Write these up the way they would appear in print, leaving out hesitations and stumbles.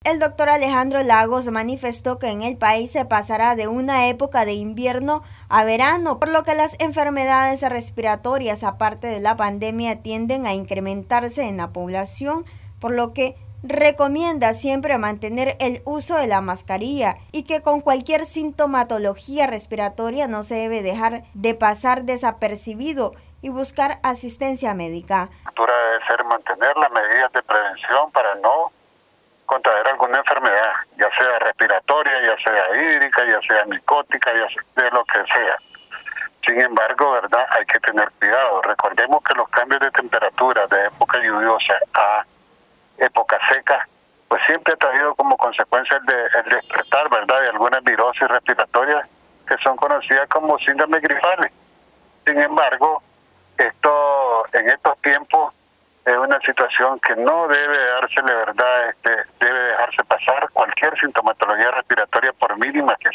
El doctor Alejandro Lagos manifestó que en el país se pasará de una época de invierno a verano, por lo que las enfermedades respiratorias, aparte de la pandemia, tienden a incrementarse en la población, por lo que recomienda siempre mantener el uso de la mascarilla y que con cualquier sintomatología respiratoria no se debe dejar de pasar desapercibido y buscar asistencia médica. La cultura debe ser mantener las medidas de prevención para no contraer alguna enfermedad, ya sea respiratoria, ya sea hídrica, ya sea micótica, ya sea de lo que sea. Sin embargo, ¿verdad? Hay que tener cuidado. Recordemos que los cambios de temperatura de época lluviosa a época seca, pues siempre ha traído como consecuencia el despertar, ¿verdad?, de algunas virosis respiratorias que son conocidas como síndromes gripales. Sin embargo, en estos tiempos es una situación que no debe dársele, ¿verdad?, debe dejarse pasar cualquier sintomatología respiratoria, por mínima que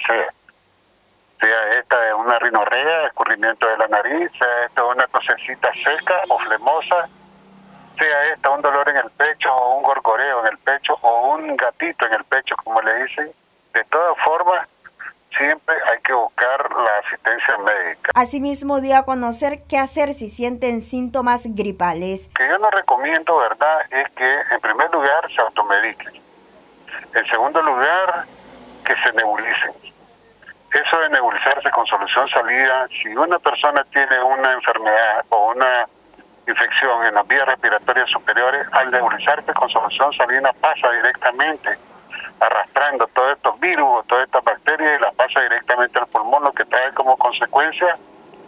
sea esta de una rinorrea, escurrimiento de la nariz, sea esta de una tosecita seca o flemosa, sea esta un dolor en el pecho o un gorgoreo en el pecho o un gatito en el pecho, como le dicen. De todas formas, siempre hay que buscar la asistencia médica. Asimismo, dio a conocer qué hacer si sienten síntomas gripales. Que yo no recomiendo, ¿verdad?, es que en primer lugar se automediquen. En segundo lugar, que se nebulicen. Eso de nebulizarse con solución salida, si una persona tiene una enfermedad o una infección en las vías respiratorias superiores, al nebulizarse con solución salina pasa directamente arrastrando todos estos virus, todas estas bacterias y las pasa directamente al pulmón, lo que trae como consecuencia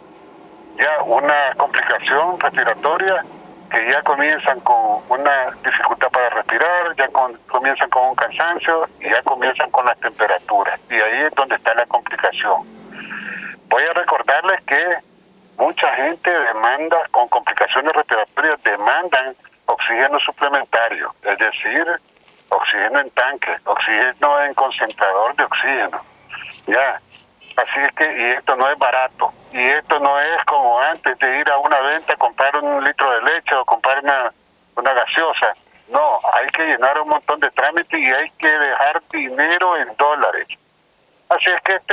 ya una complicación respiratoria que ya comienzan con una dificultad para respirar, ya comienzan con un cansancio y ya comienzan con las temperaturas. Y ahí es donde está la complicación. Voy a recordarles que mucha gente demanda, con complicaciones respiratorias, demandan oxígeno suplementario, es decir, oxígeno en tanque, oxígeno en concentrador de oxígeno. Ya, así es que, y esto no es barato, y esto no es como antes de ir a una venta a comprar un litro de leche o comprar una gaseosa. No, hay que llenar un montón de trámites y hay que dejar dinero en dólares. Así es que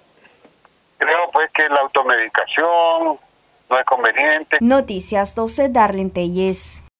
creo pues que la automedicación no es conveniente. Noticias 12, Darlene Telles.